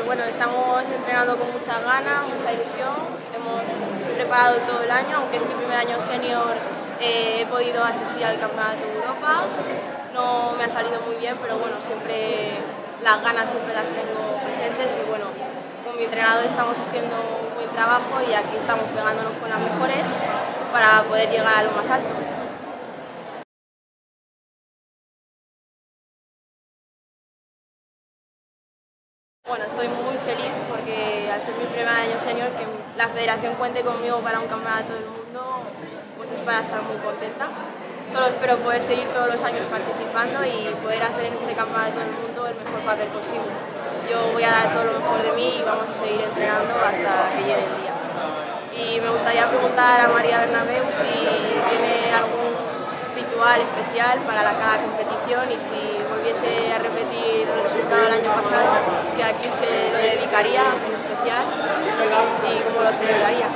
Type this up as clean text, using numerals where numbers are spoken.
Bueno, estamos entrenando con muchas ganas, mucha ilusión. Hemos preparado todo el año, aunque es mi primer año senior, he podido asistir al Campeonato de Europa. No me ha salido muy bien, pero bueno, siempre las ganas siempre las tengo presentes y bueno, con mi entrenador estamos haciendo un buen trabajo y aquí estamos pegándonos con las mejores para poder llegar a lo más alto. Bueno, estoy muy feliz porque al ser mi primer año senior, que la federación cuente conmigo para un campeonato del mundo, pues es para estar muy contenta. Solo espero poder seguir todos los años participando y poder hacer en este campeonato del mundo el mejor papel posible. Yo voy a dar todo lo mejor de mí y vamos a seguir entrenando hasta que llegue el día. Y me gustaría preguntar a María Bernabéu si tiene algún ritual especial para cada competición y si volviese a repetir el resultado del año pasado, que aquí se lo dedicaría en especial y cómo lo celebraría.